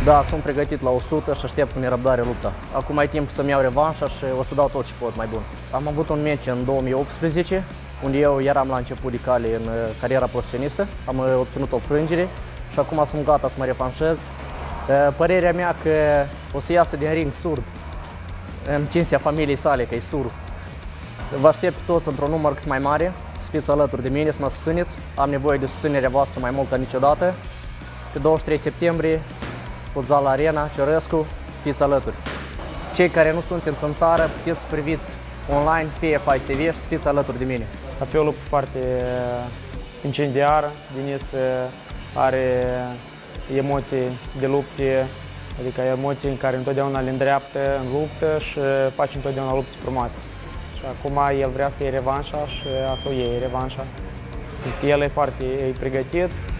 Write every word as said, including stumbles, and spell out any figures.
Da, sunt pregătit la o sută și aștept cu nerăbdare lupta. Acum e timp să-mi iau revanșa și o să dau tot ce pot mai bun. Am avut un meci în două mii optsprezece, unde eu eram la început de cale în cariera profesionistă. Am obținut o frângere și acum sunt gata să mă revanșez. Părerea mea că o să iasă din ring surd, în cinstea familiei sale, că e surd. Vă aștept toți într-un număr cât mai mare, să fiți alături de mine, să mă susțineți. Am nevoie de susținerea voastră mai mult ca niciodată. Pe douăzeci și trei septembrie, Futsal Arena, Ciorescu, fiți alături. Cei care nu sunteți în țară, puteți să priviți online, fie F I T V și să fiți alături de mine. Va fi o luptă foarte incendiară, Denis are emoții de lupte, adică emoții în care întotdeauna le îndreaptă în luptă și face întotdeauna lupte frumoase. Și acum el vrea să iei revanșa și a să o iei revanșa. El e foarte e pregătit.